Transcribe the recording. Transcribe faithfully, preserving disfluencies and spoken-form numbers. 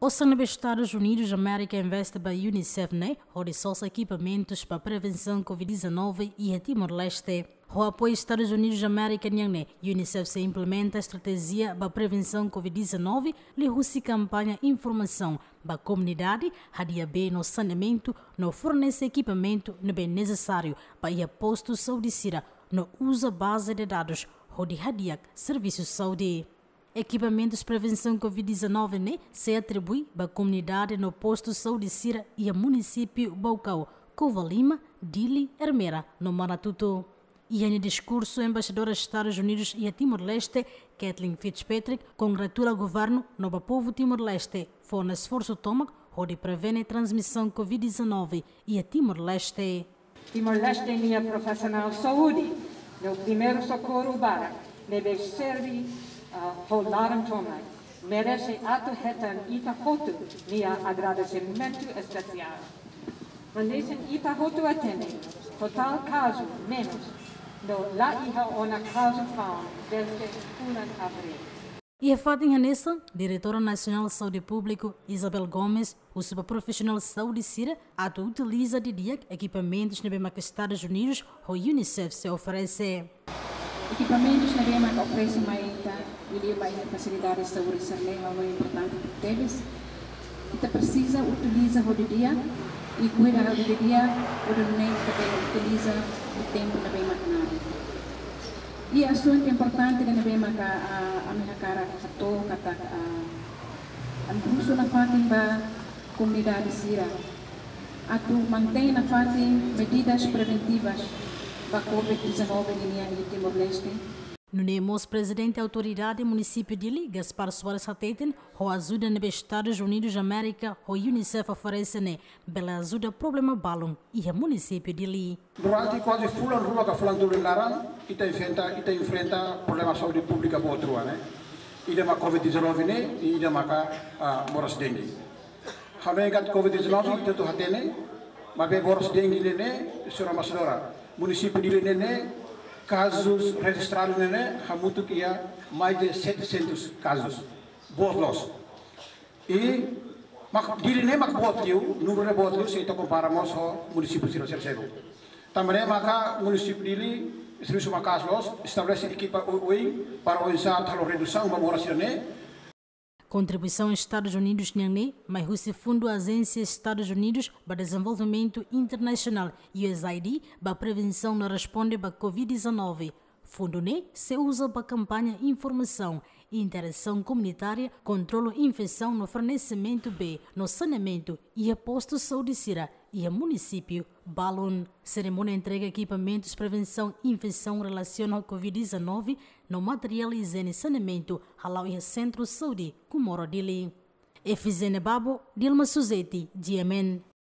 Os Estados Unidos da América investe para a Unicef, né? Onde só equipamentos para prevenção da covid dezenove e a Timor-Leste. O apoio dos Estados Unidos da América, né? Unicef se implementa a estratégia para prevenção da covid dezenove e usa campanha informação para a comunidade, a bem no saneamento, no fornecer equipamento no bem necessário para ir a postos de saúde, no uso base de dados, onde hadiak serviços de saúde. Equipamentos de prevenção da covid dezenove né, se atribui à comunidade no posto de saúde Sira e ao município Baucau, Covalima, Dili, Hermera, no Manatuto. E em discurso, a embaixadora dos Estados Unidos e a Timor-Leste, Kathleen Fitzpatrick, congratula o governo no povo Timor-Leste, foi um esforço toma onde prevene a transmissão da covid dezenove e a Timor-Leste. Timor-Leste é profissional de saúde, no primeiro socorro para, deve servir Holdaram Tomai, merece ato retan ita hotu nia agradecimento especial. Mandesen ita hotu atene, total caso menos, no la iha ona caso found desde Fulan abril. E a Fátima Nessa, diretora nacional de saúde pública, Isabel Gomes, o subprofissional de saúde Sira, ato utiliza de dia equipamentos na mesma que Estados Unidos ou Unicef se oferece. Equipamentos na mesma oferece mais ele vai facilidade de saúde serlema muito importante para eles. Então precisa utilizar o dia e cuidar o dia o nem também utiliza o tempo na bem maquinaria. E assunto importante na bem maca a a minha cara fator kata a a na parte para comunidade Sira. Atu mantém na parte medidas preventivas para covid dezenove em Timor-Leste. No Nemos, presidente da autoridade do município de Li, Gaspar Soares Hateten, a ajuda nos Estados Unidos da América, o Unicef oferece né, pela ajuda problema balão e o município de Li. Durante quase full rua que falando do Laran, ita enfrenta ita enfrenta problema de saúde pública para outro ano, né? Ida ma covid dezenove né, e ida ma ka boras dengue. Hamai kat covid dezenove ita tu hatene, mas bem boras dengue né, sura masdora. Município de Li né, casos registrados né, há muito que há mais de setecentos casos, bolos. E mak dili ne mak botliu, número de botliu se itu comparamos ao município de Sirocero. Também maka município dili serviço macasos estabelece equipa oi para organizar a redução da moração né. Contribuição dos Estados Unidos Nhangne, mas o Fundo Agência Estados Unidos para Desenvolvimento Internacional U S A I D para prevenção não responde para covid dezenove. Fundo ne se usa para campanha informação, interação comunitária, controle infecção no fornecimento B, no saneamento e a posto de saúde Sira e a município Balon. Cerimônia entrega equipamentos de prevenção e infecção relacionada à covid dezenove no material e higiene e saneamento, halau e centro de saúde, Kumoro Dili. Efizene Babo, Dilma Suzeti, D M N.